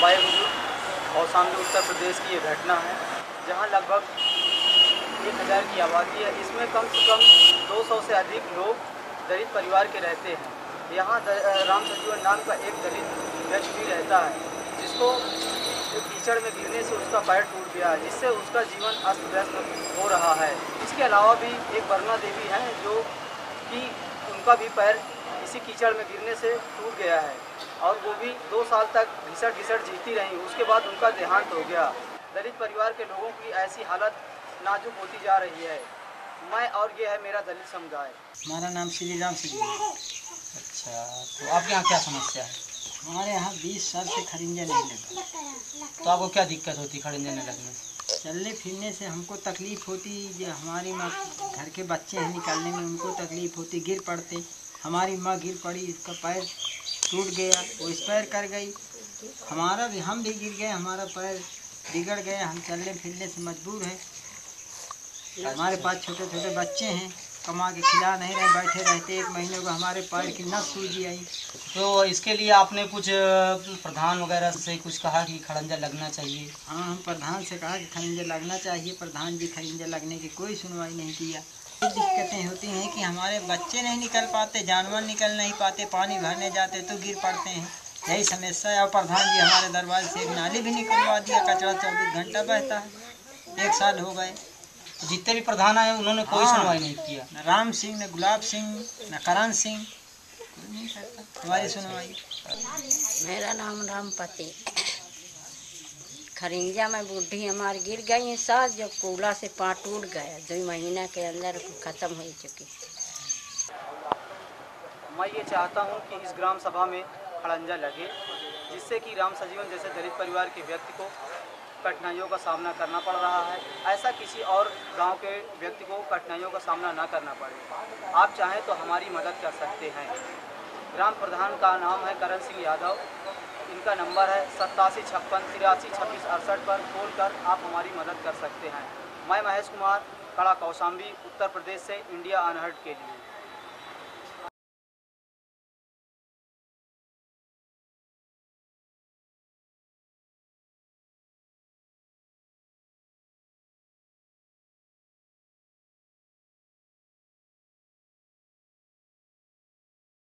अम्बाई बुजुर्ग कौशाम्बी उत्तर प्रदेश की ये घटना है, जहां लगभग 1000 की आबादी है। इसमें कम से कम 200 से अधिक लोग दलित परिवार के रहते हैं। यहाँ राम संजीवन नाम का एक दलित व्यक्ति भी रहता है, जिसको कीचड़ में गिरने से उसका पैर टूट गया, जिससे उसका जीवन अस्त व्यस्त हो रहा है। इसके अलावा भी एक वरुणा देवी हैं, जो कि उनका भी पैर इसी कीचड़ में गिरने से टूट गया है और वो भी 2 साल तक घिसट जीती रहीं। उसके बाद उनका देहांत हो गया। दलित परिवार के लोगों की ऐसी हालत नाजुक होती जा रही है। मैं और ये है मेरा दलित समुदाय। हमारा नाम श्री राम सिंह है। अच्छा, तो आपके यहाँ क्या समस्या है? हमारे यहाँ 20 साल से खरिंजा नहीं लगा। तो आपको क्या दिक्कत होती खरिंजा नहीं लगने से? चलने फिरने से हमको तकलीफ़ होती, जो हमारी माँ घर के बच्चे हैं निकालने में उनको तकलीफ़ होती, गिर पड़ते। हमारी माँ गिर पड़ी, उसका पैर टूट गया, वो एक्सपायर कर गई। हमारा भी हम भी गिर गए, हमारा पैर बिगड़ गया, हम चलने फिरने से मजबूर हैं। हमारे पास छोटे छोटे बच्चे हैं, कमा के खिला नहीं रहे, बैठे रहते। 1 महीने को हमारे पैर की नस सूजी आई। तो इसके लिए आपने कुछ प्रधान वगैरह से कुछ कहा कि खड़ंजा लगना चाहिए? हाँ, हम प्रधान से कहा कि खरिंजा लगना चाहिए। प्रधान जी खरिंजा लगने की कोई सुनवाई नहीं किया। दिक्कतें होती हैं कि हमारे बच्चे नहीं निकल पाते, जानवर निकल नहीं पाते, पानी भरने जाते तो गिर पड़ते हैं, यही समस्या है। और प्रधान जी हमारे दरबार से एक नाली भी निकलवा दिया, कचरा 24 घंटा बहता है। 1 साल हो गए। जितने भी प्रधान आए उन्होंने कोई सुनवाई नहीं किया। न राम सिंह, न गुलाब सिंह, न करण सिंह, नहीं करता हमारी सुनवाई। मेरा नाम रामपति। खरिंजा में बूढ़ी हमारी गिर गई सास, जो कूला से पाँव टूट गया, 2 महीना के अंदर ख़त्म हो चुकी। मैं ये चाहता हूँ कि इस ग्राम सभा में खड़ंजा लगे, जिससे कि राम संजीवन जैसे दलित परिवार के व्यक्ति को कठिनाइयों का सामना करना पड़ रहा है, ऐसा किसी और गांव के व्यक्ति को कठिनाइयों का सामना न करना पड़े। आप चाहें तो हमारी मदद कर सकते हैं। ग्राम प्रधान का नाम है करण सिंह यादव। इनका नंबर है 8756 83 26 68 पर कॉल कर आप हमारी मदद कर सकते हैं। मैं महेश कुमार, कड़ा कौशाम्बी, उत्तर प्रदेश से इंडिया अनहर्ड के लिए।